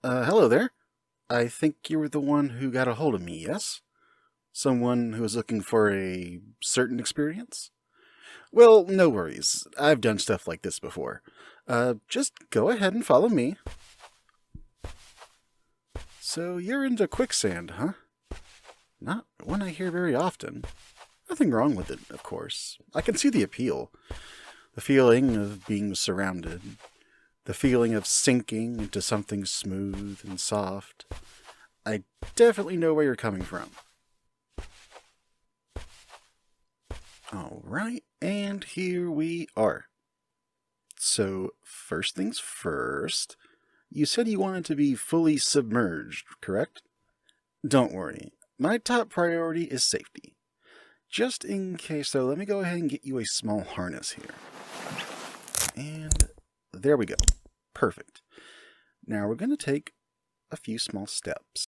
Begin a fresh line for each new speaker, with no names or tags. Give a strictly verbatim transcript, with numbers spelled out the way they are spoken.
Uh, hello there. I think you were the one who got a hold of me, yes? Someone who was looking for a certain experience? Well, no worries. I've done stuff like this before. Uh, just go ahead and follow me. So you're into quicksand, huh? Not one I hear very often. Nothing wrong with it, of course. I can see the appeal. The feeling of being surrounded. The feeling of sinking into something smooth and soft. I definitely know where you're coming from. Alright, and here we are. So, first things first, you said you wanted to be fully submerged, correct? Don't worry, my top priority is safety. Just in case, though, let me go ahead and get you a small harness here. And there we go. Perfect. Now we're going to take a few small steps.